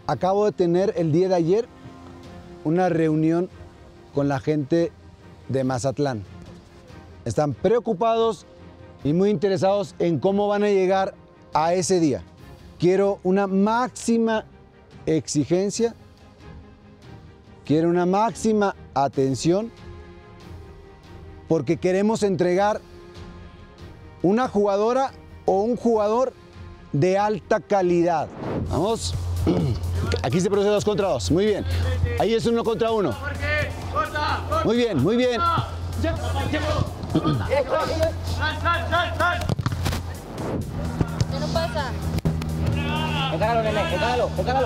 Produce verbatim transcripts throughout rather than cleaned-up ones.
Acabo de tener el día de ayer una reunión con la gente de Mazatlán. Están preocupados y muy interesados en cómo van a llegar a ese día. Quiero una máxima exigencia, quiero una máxima atención, porque queremos entregar una jugadora o un jugador de alta calidad. Vamos. Aquí se produce dos contra dos. Muy bien. Ahí es uno contra uno. Muy bien, muy bien. ¿Qué no pasa? Encáralo, nene, encáralo, encáralo.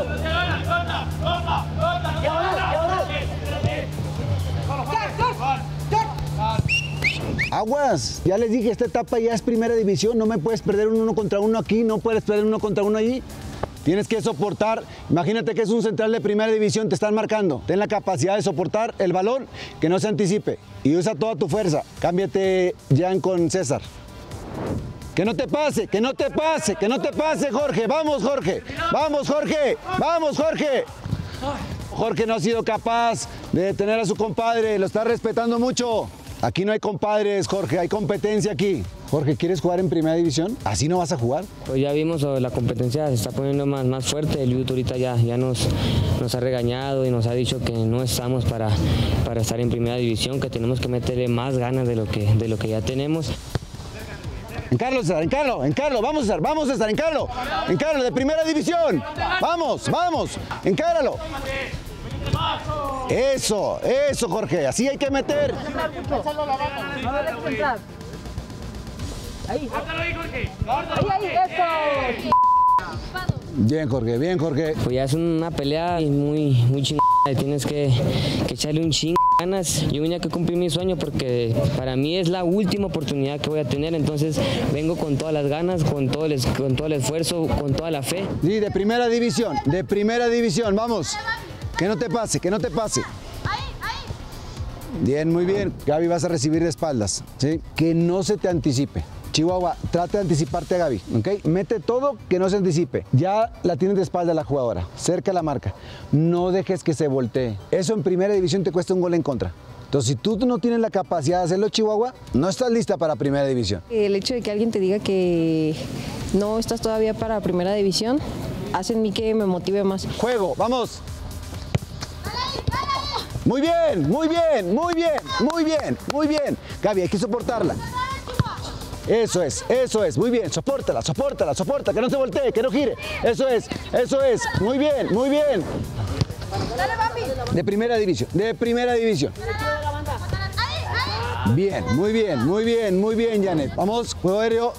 Aguas, ya les dije, esta etapa ya es primera división, no me puedes perder un uno contra uno aquí, no puedes perder un uno contra uno allí. Tienes que soportar, imagínate que es un central de primera división, te están marcando. Ten la capacidad de soportar el balón, que no se anticipe. Y usa toda tu fuerza. Cámbiate, Jan, con César. Que no te pase, que no te pase, que no te pase, Jorge. Vamos, Jorge. Vamos, Jorge. Vamos, Jorge. Jorge no ha sido capaz de detener a su compadre, lo está respetando mucho. Aquí no hay compadres, Jorge, hay competencia aquí. Jorge, ¿quieres jugar en primera división? ¿Así no vas a jugar? Pues ya vimos, la competencia se está poniendo más, más fuerte. El Youth ahorita ya, ya nos, nos ha regañado y nos ha dicho que no estamos para, para estar en primera división, que tenemos que meterle más ganas de lo que, de lo que ya tenemos. Encáralo, César, encáralo, encáralo, vamos César, vamos César, encáralo, encáralo, de primera división. Vamos, vamos, encáralo. Eso, eso, Jorge, así hay que meter. Ahí. Ahí, ahí, eso. Bien, Jorge, bien, Jorge. Pues ya es una pelea muy, muy chingada, tienes que, que echarle un ching ganas. Yo vine aquí a cumplir mi sueño porque para mí es la última oportunidad que voy a tener, entonces vengo con todas las ganas, con todo el, con todo el esfuerzo, con toda la fe. Sí, de primera división, de primera división, vamos. Que no te pase, que no te pase. Bien, muy bien. Gaby, vas a recibir de espaldas, ¿sí? Que no se te anticipe. Chihuahua, trata de anticiparte a Gaby, ¿ok? Mete todo, que no se anticipe. Ya la tienes de espalda la jugadora, cerca la marca. No dejes que se voltee. Eso en primera división te cuesta un gol en contra. Entonces, si tú no tienes la capacidad de hacerlo, Chihuahua, no estás lista para primera división. El hecho de que alguien te diga que no estás todavía para primera división hace en mí que me motive más. Juego, vamos. Muy bien, muy bien, muy bien, muy bien, muy bien. Gaby, hay que soportarla. Eso es, eso es, muy bien, sopórtala, sopórtala, soporta, que no se voltee, que no gire. Eso es, eso es, muy bien, muy bien. De primera división, de primera división. Bien, muy bien, muy bien, muy bien, Janet. Vamos, juego aéreo.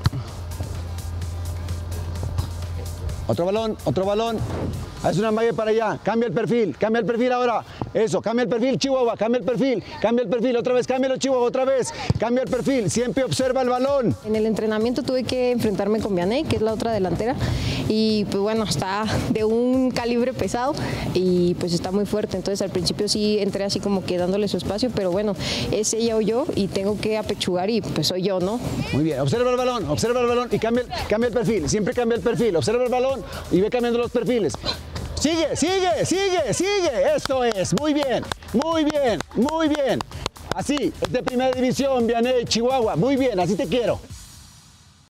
Otro balón, otro balón. Haz una magia para allá, cambia el perfil, cambia el perfil ahora. Eso, cambia el perfil, Chihuahua, cambia el perfil, cambia el perfil, otra vez, cámbialo, Chihuahua, otra vez. Cambia el perfil, siempre observa el balón. En el entrenamiento tuve que enfrentarme con Vianney, que es la otra delantera, y pues bueno, está de un calibre pesado y pues está muy fuerte. Entonces al principio sí entré así como que dándole su espacio, pero bueno, es ella o yo y tengo que apechugar y pues soy yo, ¿no? Muy bien, observa el balón, observa el balón y cambia, cambia el perfil, siempre cambia el perfil, observa el balón y ve cambiando los perfiles. Sigue, sigue, sigue, sigue. Esto es, muy bien, muy bien, muy bien. Así, es de primera división, Vianney, Chihuahua. Muy bien, así te quiero.